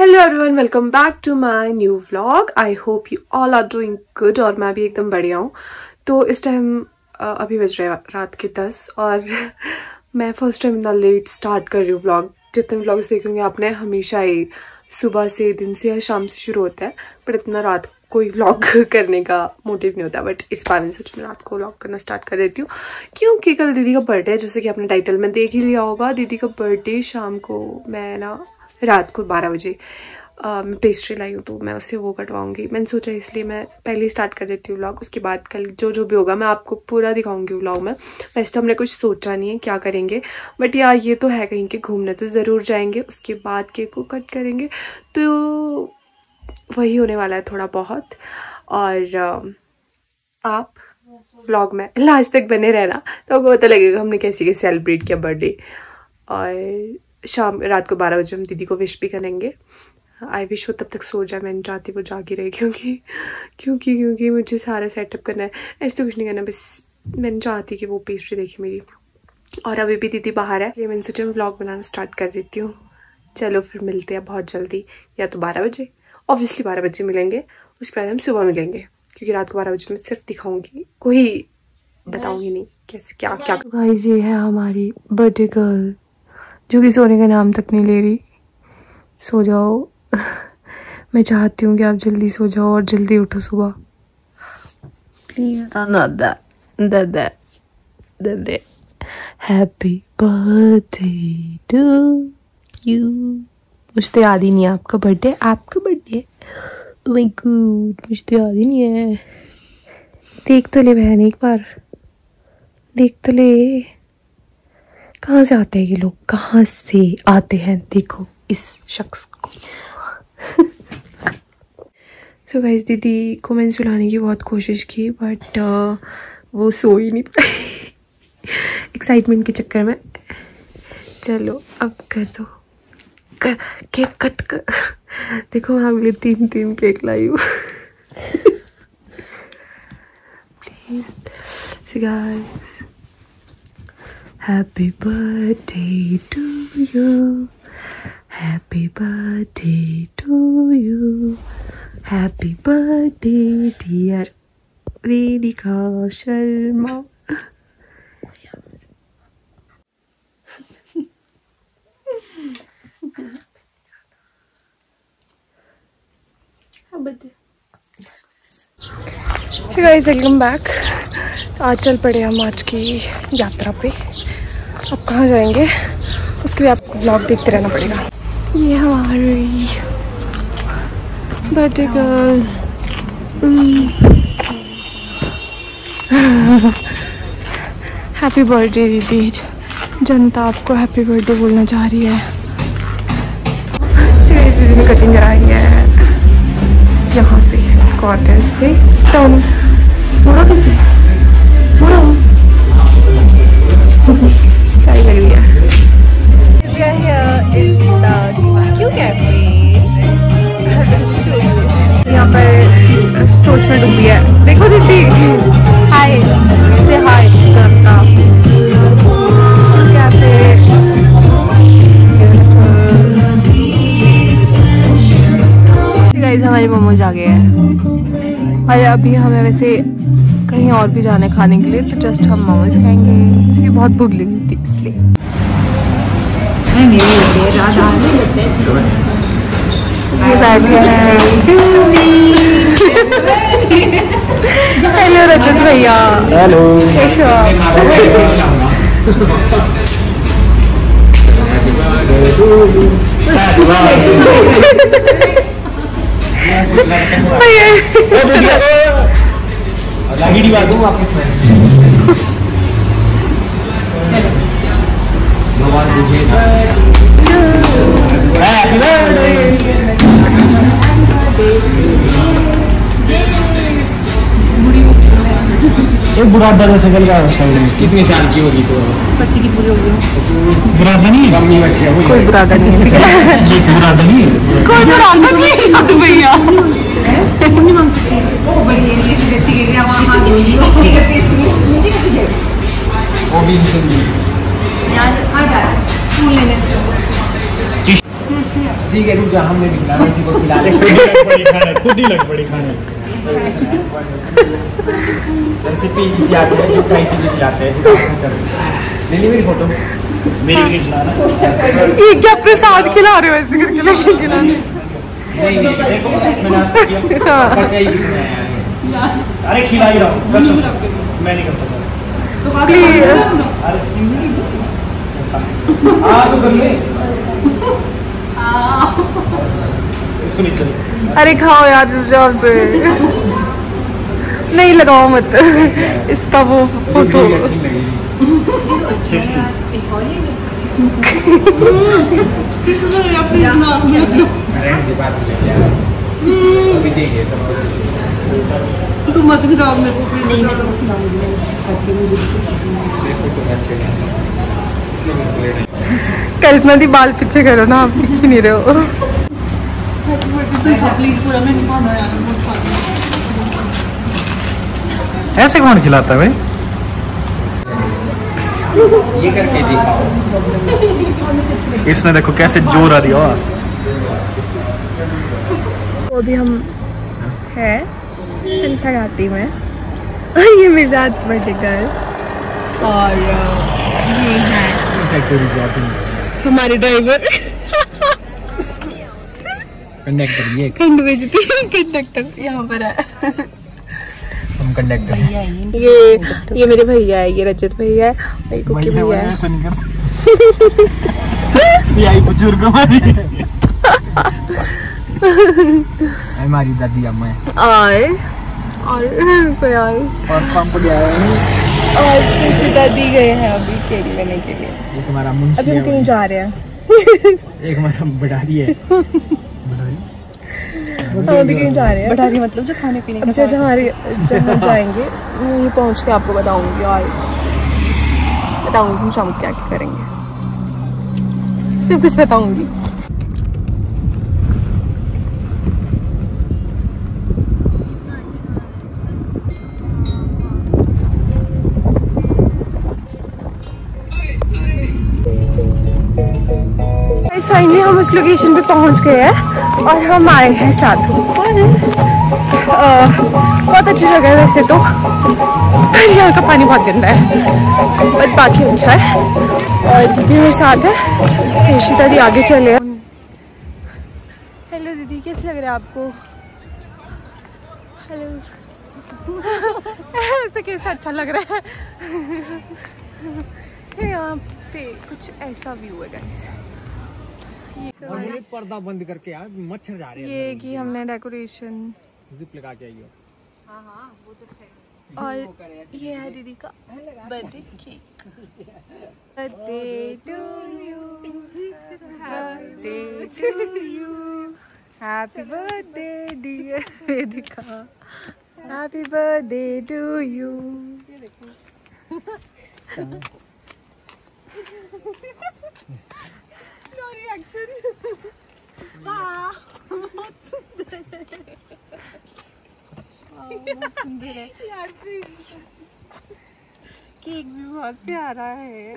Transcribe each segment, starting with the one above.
Hello everyone, welcome back to my new vlog. I hope you all are doing good और मैं भी एकदम बढ़िया हूँ। तो इस टाइम अभी बज रहे रात के 10 और मैं फर्स्ट टाइम इतना लेट स्टार्ट कर रही हूँ व्लॉग। जितने व्लॉग्स देखेंगे आपने हमेशा ही सुबह से, दिन से या शाम से शुरू होता है, बट इतना रात कोई व्लॉग करने का मोटिव नहीं होता। बट इस बार में सच में रात को व्लॉग करना स्टार्ट कर देती हूँ क्योंकि कल दीदी का बर्थडे है। जैसे कि आपने टाइटल में देख ही लिया होगा, दीदी का बर्थडे शाम को, मैं ना रात को 12 बजे मैं पेस्ट्री लाई हूँ तो मैं उससे वो कटवाऊंगी। मैंने सोचा इसलिए मैं पहले ही स्टार्ट कर देती हूँ व्लॉग। उसके बाद कल जो भी होगा मैं आपको पूरा दिखाऊंगी व्लॉग में। वैसे तो हमने कुछ सोचा नहीं है क्या करेंगे, बट यार ये तो है कहीं के घूमने तो ज़रूर जाएंगे। उसके बाद केक को कट करेंगे तो वही होने वाला है थोड़ा बहुत। और आप व्लॉग में लास्ट तक बने रहना तो आपको पता लगेगा हमने कैसे सेलिब्रेट किया बर्थडे। और रात को 12 बजे हम दीदी को विश भी करेंगे। आई विश वो तब तक सो जाए, मैं नहीं चाहती वो जागी रहे क्योंकि मुझे सारा सेटअप करना है। ऐसे तो कुछ नहीं करना, बस मैं नहीं चाहती कि वो पेस्ट्री देखे मेरी। और अभी भी दीदी बाहर है, इसलिए मैंने सोचा मैं व्लॉग बनाना स्टार्ट कर देती हूँ। चलो फिर मिलते हैं बहुत जल्दी, या तो 12 बजे, ऑब्वियसली 12 बजे मिलेंगे। उसके बाद हम सुबह मिलेंगे क्योंकि रात को 12 बजे मैं सिर्फ दिखाऊंगी, कोई बताऊंगी नहीं कैसे क्या क्या। गाइस ये है हमारी बर्थडे गर्ल जो कि सोने का नाम तक नहीं ले रही। सो जाओ मैं चाहती हूँ कि आप जल्दी सो जाओ और जल्दी उठो सुबह प्लीज। दादा हैप्पी बर्थडे टू यू। मुझे तो याद ही नहीं है आपका बर्थडे। ओह माय गॉड, मुझे तो याद ही नहीं है। देख तो ले बहन, एक बार देख तो ले। कहाँ से आते हैं ये लोग, कहाँ से आते हैं? देखो इस शख्स को। तो गाइस दीदी को मैंने सुलाने की बहुत कोशिश की बट वो सो ही नहीं पाई एक्साइटमेंट के चक्कर में। चलो अब कर दो, केक कट कर। देखो मैं आपके लिए 3 केक लाई हूँ please guys. Happy birthday to you. Happy birthday to you. Happy birthday dear Vedika Sharma. So guys, welcome back. आज चल पड़े हम आज की यात्रा पे। अब कहाँ जाएंगे उसके लिए आपको व्लॉग देखते रहना पड़ेगा। ये हमारी बर्थडे गर्ल हैप्पी बर्थडे दीदी। जनता आपको हैप्पी बर्थडे बोलना चाह रही है। दीदी ने कटिंग कराई है यहाँ से, कॉर्नर से टर्न। मुड़ो दीदी, मुड़ो। सही लग रही है। यहाँ पर सोच में डूबी है। देखो दीदी, हाय से हाय जनता। गाइस हमारी मोमोज आ गए हैं और अभी हमें वैसे कहीं और भी जाना है खाने के लिए, तो जस्ट हम मोमोज खाएंगे क्योंकि बहुत भूख लगी थी इसलिए। ये बैठे हैं हेलो रजत भैया। हेलो, कैसे हो एक बुरादा जैसे कल का कितने साल की होगी? तो बच्चे की पूरी होगी। बुरादा नहीं है, कम बच्चे है। कोई बुरादा नहीं है, ये बुरादा नहीं है, कोई बुरादा नहीं है भैया। वो भी यार आ जा स्कूल लेने ठीक है रुक जा, हमने निकला इसी को खिला ले। खुद ही लग पड़ी खाने। रेसिपी इसी आती है जो कहीं से भी खिलाते हैं। ले ली मेरी फोटो, मेरी भी खिलाना। ये क्या प्रसाद खिला रहे हो ऐसे करके लेके खिलाने? नहीं देखो मैंने आज तक किया बच्चा ही अरे खिला ही रहा हूँ कसम, मैं नहीं करता प्लीज। तो कर ले इसको नहीं चल। अरे खाओ यार चुपचाप से, नहीं लगाओ मत इसका वो फोटो। तुम मत खिलाओ मेरे को। नहीं मैं तो खिलाऊंगी। कल्पना दी बाल पीछे करो ना, आप दिख ही नहीं रहे हो। प्लीज पूरा मैं नहीं खाना यार, बहुत खाना। ऐसे कौन खिलाता है भाई? ये करके दिखाओ। इसने देखो कैसे जोर आ दिया। वो भी हम है संथा घाटी में। ये मेरे साथ बर्थडे गर्ल और ये है हमारे ड्राइवर कंडक्टर। ये खंड बेचती कंडक्टर यहाँ पर है। हम कंडक्टर ये मेरे भैया है, ये रजत भैया है और ये कुकी भैया है। ऐसा नहीं करता। ये आई बुजुर्ग हमारी। हमारी दादी अम्मा है। और कोई और पंप गया है और खुशिता दी गए हैं अभी केक लेने के लिए। ये तुम्हारा मुंशी अभी हम कहीं जा रहे हैं। एक हमारा बटारी है। हम अभी कहीं जा रहे हैं। बटारी मतलब जो खाने पीने अब जहाँ जाएंगे वहीं पहुँच के आपको बताऊंगी और बताऊंगी हम शाम को क्या क्या करेंगे, सब कुछ बताऊंगी। फाइनली हम उस लोकेशन पे पहुंच गए हैं और हम आए हैं साधु पर। बहुत अच्छी जगह है वैसे तो, पर यहाँ का पानी बहुत गंदा है, बट बाकी अच्छा है। और दीदी मेरे साथ है, ऋषिता दी आगे चले। हेलो दीदी, कैसे लग रहा है आपको? हेलो ऐसे कैसे अच्छा लग रहा है? यहाँ पे कुछ ऐसा व्यू है गाइस। ये पर्दा बंद करके यार मच्छर जा रहे हैं। ये कि हमने डेकोरेशन जिप लगा के आइयो। हाँ वो तो है। और ये है दीदी का birthday cake. Birthday to you, birthday to you, happy birthday dear Vedika, happy birthday to you. सुंदर है यार, केक भी बहुत प्यारा है।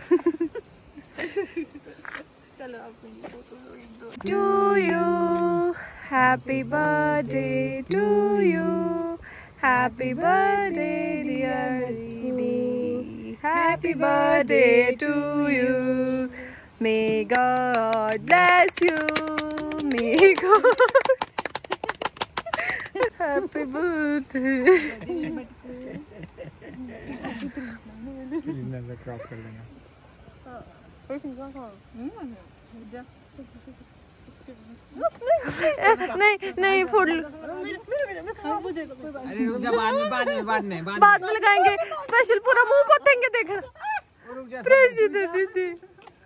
चलो आप to you, happy birthday to you, happy birthday dear दीदी, happy birthday to you, may God bless you, may God happy birthday. Crop कर देंगे। नहीं नहीं फोड़ लो, अरे रुक जा, बाद में लगाएंगे। स्पेशल पूरा मुंह पोतेंगे, देखना। दीदी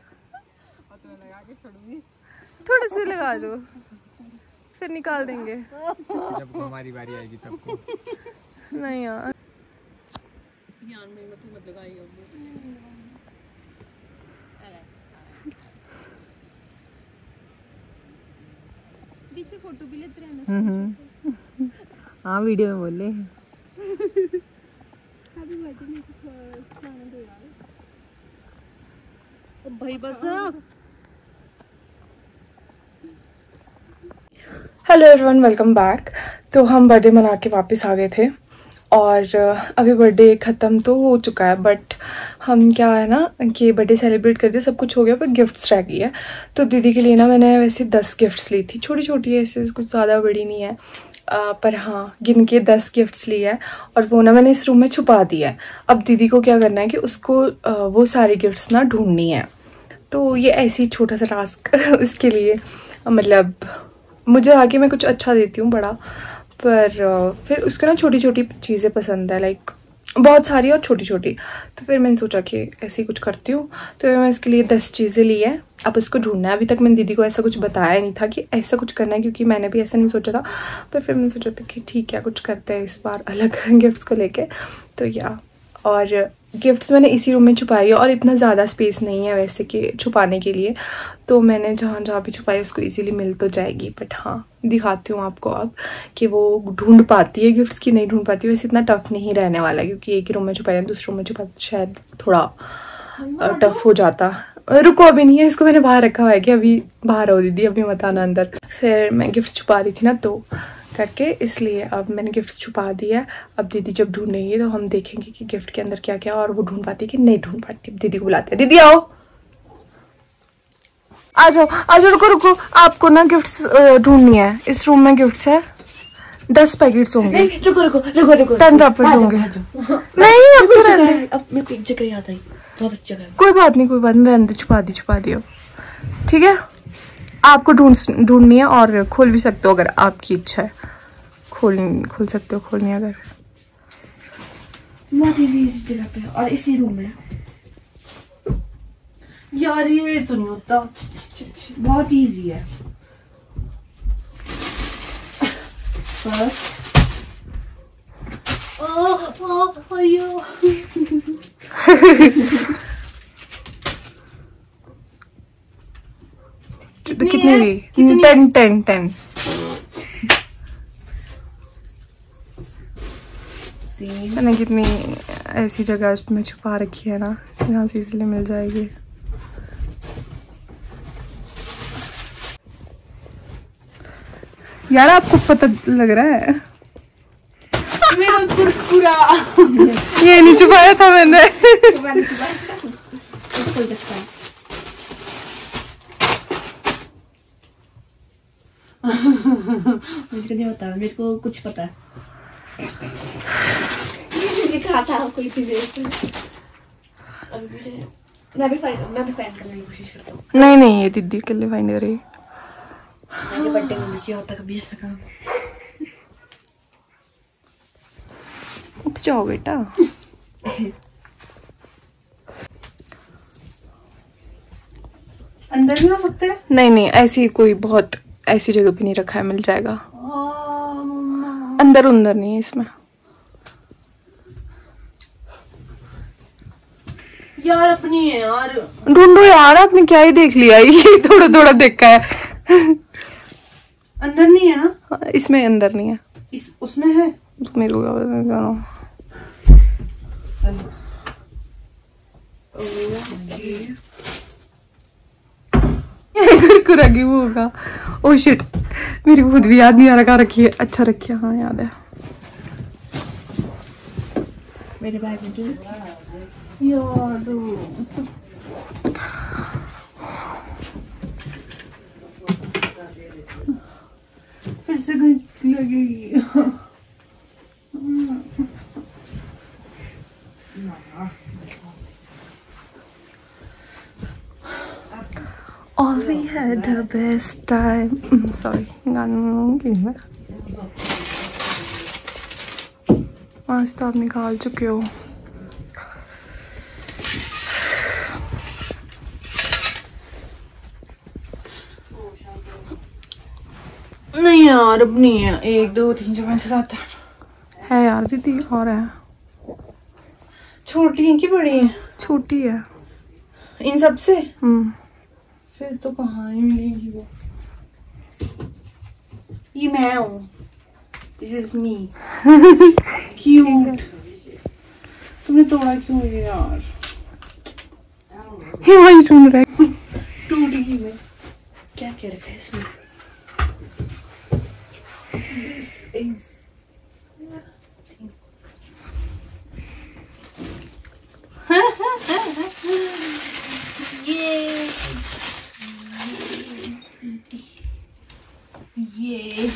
थोड़े से लगा दो, फिर निकाल देंगे जब हमारी बारी आएगी तब को। नहीं यार, मत लगाइए। फोटो भी लेते रहना। हाँ वीडियो में बोले। भाई बस हेलो एवरीवन, वेलकम बैक। तो हम बर्थडे मना के वापस आ गए थे और अभी बर्थडे ख़त्म तो हो चुका है, बट हम क्या है ना कि बर्थडे सेलिब्रेट कर दिया, सब कुछ हो गया, पर गिफ्ट्स रह गई है। तो दीदी के लिए ना मैंने वैसे 10 गिफ्ट्स ली थी, छोटी छोटी है, ऐसे कुछ ज़्यादा बड़ी नहीं है, पर हाँ गिन के 10 गिफ्ट्स ली है और वो ना मैंने इस रूम में छुपा दिया है। अब दीदी को क्या करना है कि उसको वो सारे गिफ्ट्स ना ढूंढनी है। तो ये ऐसी छोटा सा टास्क उसके लिए, मतलब मुझे आगे मैं कुछ अच्छा देती हूँ बड़ा, पर फिर उसको ना छोटी छोटी चीज़ें पसंद है, लाइक बहुत सारी और छोटी छोटी। तो फिर मैंने सोचा कि ऐसे ही कुछ करती हूँ, तो मैं इसके लिए 10 चीज़ें ली है। अब उसको ढूंढना है। अभी तक मैंने दीदी को ऐसा कुछ बताया नहीं था कि ऐसा कुछ करना है, क्योंकि मैंने भी ऐसा नहीं सोचा था। पर फिर मैंने सोचा था कि ठीक है कुछ करते हैं इस बार अलग गिफ्ट्स को लेके। तो या और गिफ्ट्स मैंने इसी रूम में छुपाई है और इतना ज़्यादा स्पेस नहीं है वैसे कि छुपाने के लिए, तो मैंने जहाँ जहाँ भी छुपाई उसको इजीली मिल तो जाएगी। बट हाँ दिखाती हूँ आपको अब कि वो ढूंढ पाती है गिफ्ट्स की नहीं ढूंढ पाती। वैसे इतना टफ नहीं रहने वाला, क्योंकि एक ही रूम में छुपाई है, दूसरे रूम में छुपा शायद थोड़ा टफ हो जाता। रुको अभी नहीं है, इसको मैंने बाहर रखा हुआ है कि अभी बाहर हो दीदी, अभी मत आना अंदर। फिर मैं गिफ्ट्स छुपा रही थी ना तो करके, इसलिए अब मैंने गिफ्ट छुपा दिया। अब दीदी जब ढूंढेंगी तो हम देखेंगे कि गिफ्ट के अंदर क्या क्या, और वो ढूंढ पाती है कि नहीं ढूंढ पाती। दीदी को बुलाते हैं, दीदी आओ, आ जाओ आ जाओ। रुको रुको, आपको ना गिफ्ट्स ढूंढनी है। इस रूम में गिफ्ट्स है, 10 पैकेट्स होंगे। रुको रुको रुको रुको, 10 रैपर्स होंगे। नहीं अब तो रहने दे। अब मेरे को एक जगह याद आई, बहुत अच्छी जगह है। कोई बात नहीं रहने दे, छुपा दी अब, ठीक है। आपको ढूंढनी है और खोल भी सकते हो अगर आपकी इच्छा है, खोल सकते हो, खोलनी अगर। बहुत इजी जगह पे और इसी रूम में। यार ये तो नहीं होता, बहुत इजी है। फर्स्ट अयो कितनी हुई? 10 मैंने कितनी ऐसी जगह में छुपा रखी है ना, यहाँ से इसलिए मिल जाएगी। यार आपको पता लग रहा है मेरा कुरकुरा ये नहीं छुपाया था मैंने। मुझे नहीं पता, मेरे को कुछ पता है। दिखा था आपको इतनी देर से। मैं भी फाइंड करने की कोशिश करता हूँ। नहीं ये दीदी के लिए फाइंड करेगी। मैंने बर्थडे में नहीं किया होता कभी ऐसा काम। उठ जाओ बेटा। अंदर भी हो सकते हैं? नहीं ऐसी कोई बहुत ऐसी जगह पे नहीं रखा है, मिल जाएगा। अंदर नहीं है इसमें। यार अपनी है यार, ढूंढो यार, आपने क्या ही देख लिया, ये थोड़ा देखा है। अंदर नहीं है ना? इसमें अंदर नहीं है, उसमें है। मेरे को कुरकुरा की वो होगा। ओ शिट, मेरी खुद भी याद नहीं आ रहा कहाँ रखी है। अच्छा रखी है, हाँ याद है। मेरे बैग में यार फिर से लगेगी। All we had the best time. Sorry, गाना आज तो आप निकाल चुके हो। नहीं यार अब नहीं है। 1 2 3 4 5 6 7 है यार दीदी, और है। छोटी है कि बड़ी है? छोटी है इन सब से। फिर तो कहाँ ही मिलेगी वो? ये मैं हूँ, दिस इज मी। क्यूट। तुमने तोड़ा क्यों ये यार? ये वही ढूंढ रहा है। टूट गई मैं। क्या क्या रखा है इसमें? ये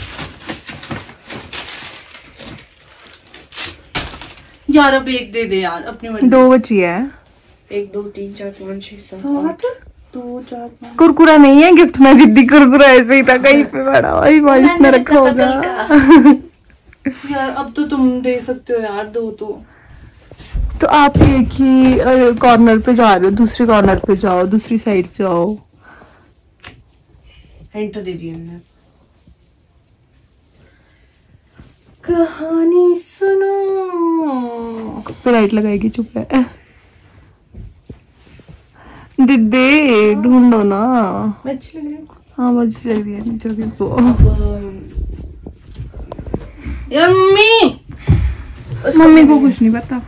यार अब एक दे दे यार अपनी मर्जी। 2 बची है। 1 2 3 4 5 6 7 2 4 5। कुरकुरा नहीं है गिफ्ट में दीदी, कुरकुरा ऐसे ही था कहीं पे पड़ा, वही बारिश में रखा होगा। यार अब तो तुम दे सकते हो यार 2 तो आप एक ही कॉर्नर पे जा रहे हो, दूसरे कॉर्नर पे जाओ, दूसरी साइड से आओ। हिंट तो दे दी हमने। कहानी सुनो। कॉपीराइट लगाएगी, चुप है दीदी, ढूंढो ना। अच्छी लग रही है। हाँ अच्छी लग रही है, नीचे को। मम्मी मम्मी को कुछ नहीं पता।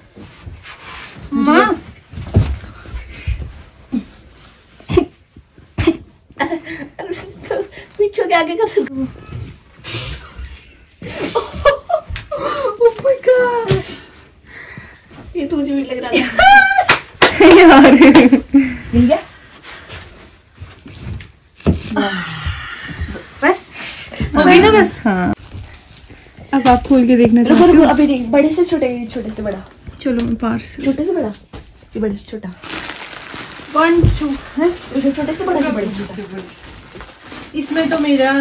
माँ पीछे के आगे कर दो। Oh my gosh, ये तो मुझे भी लग रहा था यार मिल गया बस हो गई ना बस। हाँ अब आप खोल के देखना रुको चाहते रुको, हो? अभी नहीं, बड़े से छोटे, छोटे से बड़ा, चलो मैं पार्सल। छोटे से बड़ा, ये बड़े से छोटा। 1 2 है, इसे छोटे से बड़ा, बड़े से छोटा। इसमें तो मेरा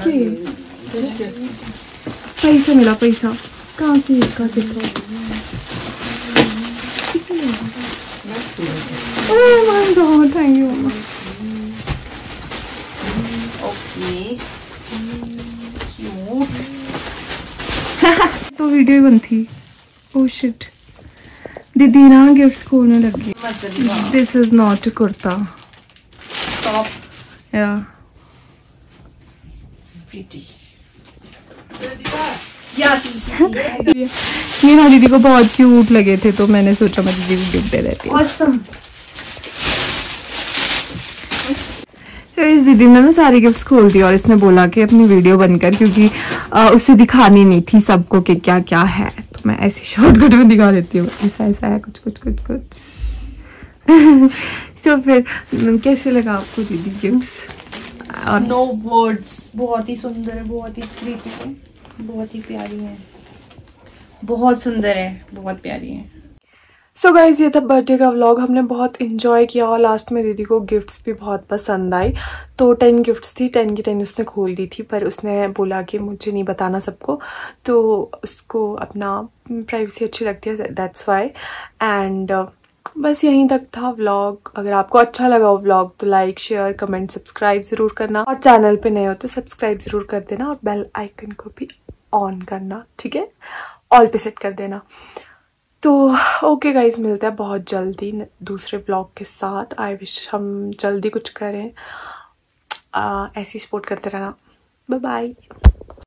पैसा मिला, पैसा कहाँ से, इसका देखो। Oh my God, thank you मम्मा। Okay cute. तो वीडियो ही बंद थी। ओह शिट, दीदी ना गिफ्ट्स खोलने लगी। This is not a kurta. Top या यस ये ना दीदी को बहुत क्यूट लगे थे, तो मैंने सोचा मैं दीदी को गिफ्ट दे देती हूँ। ऑसम। तो इस दीदी ने ना सारी गिफ्ट्स खोल दी और इसने बोला कि अपनी वीडियो बंद कर, क्योंकि उसे दिखानी नहीं थी सबको कि क्या क्या है। तो मैं ऐसे शॉर्टकट में दिखा देती हूँ, ऐसा ऐसा है कुछ कुछ कुछ कुछ। तो फिर कैसे लगा आपको दीदी गिफ्ट्स? और नो वर्ड्स, बहुत ही सुंदर है, बहुत ही प्रीटी है, बहुत ही प्यारी है, बहुत सुंदर है, बहुत प्यारी है। सो गाइज ये था बर्थडे का व्लॉग। हमने बहुत इंजॉय किया और लास्ट में दीदी को गिफ्ट्स भी बहुत पसंद आई। तो 10 गिफ्ट्स थी, 10 की 10 उसने खोल दी थी, पर उसने बोला कि मुझे नहीं बताना सबको, तो उसको अपना प्राइवेसी अच्छी लगती है, दैट्स वाई। एंड बस यहीं तक था व्लॉग। अगर आपको अच्छा लगा वो व्लॉग तो लाइक शेयर कमेंट सब्सक्राइब ज़रूर करना, और चैनल पे नए हो तो सब्सक्राइब ज़रूर कर देना, और बेल आइकन को भी ऑन करना, ठीक है, ऑल पे सेट कर देना। तो ओके गाइज, मिलते हैं बहुत जल्दी दूसरे ब्लॉग के साथ। आई विश हम जल्दी कुछ करें। ऐसी सपोर्ट करते रहना। Bye bye.